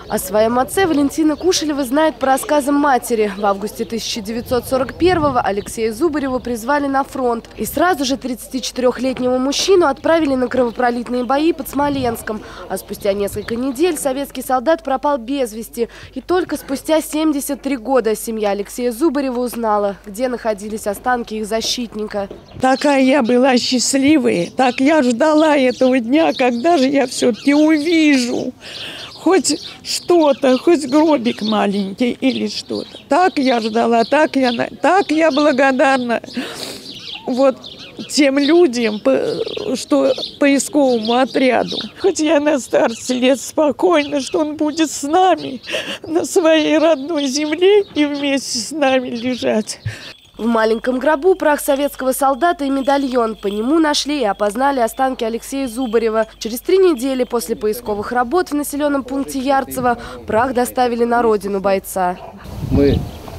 О своем отце Валентина Кушелева знает по рассказам матери. В августе 1941-го Алексея Зубарева призвали на фронт. И сразу же 34-летнего мужчину отправили на кровопролитные бои под Смоленском. А спустя несколько недель советский солдат пропал без вести. И только спустя 73 года семья Алексея Зубарева узнала, где находились останки их защитника. Такая я была счастливая, так я ждала этого дня, когда же я все-таки увижу хоть что-то, хоть гробик маленький или что-то. Так я ждала, так я благодарна вот тем людям, что поисковому отряду. Хоть я на старости лет спокойна, что он будет с нами на своей родной земле и вместе с нами лежать. В маленьком гробу прах советского солдата и медальон. По нему нашли и опознали останки Алексея Зубарева. Через 3 недели после поисковых работ в населенном пункте Ярцево прах доставили на родину бойца. Мы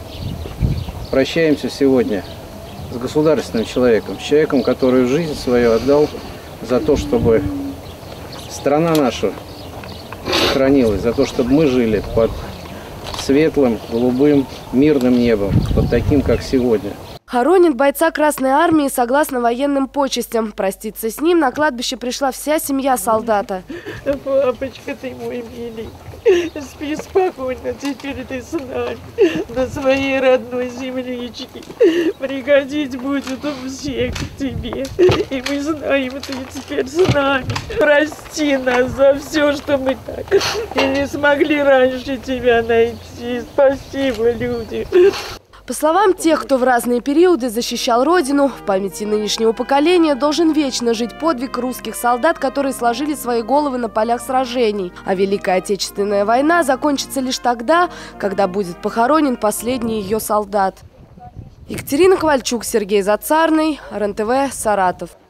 прощаемся сегодня с государственным человеком, с человеком, который жизнь свою отдал за то, чтобы страна наша сохранилась, за то, чтобы мы жили под светлым, голубым, мирным небом, вот таким, как сегодня. Хоронят бойца Красной Армии согласно военным почестям. Проститься с ним на кладбище пришла вся семья солдата. Папочка, ты мой милый, спи спокойно, теперь ты с нами, на своей родной земличке. Пригодить будет у всех тебе. И мы знаем, ты теперь с нами. Прости нас за все, что мы так и не смогли раньше тебя найти. Спасибо, люди. По словам тех, кто в разные периоды защищал родину, в памяти нынешнего поколения должен вечно жить подвиг русских солдат, которые сложили свои головы на полях сражений. А Великая Отечественная война закончится лишь тогда, когда будет похоронен последний ее солдат. Екатерина Ковальчук, Сергей Зацарный, РЕН-ТВ, Саратов.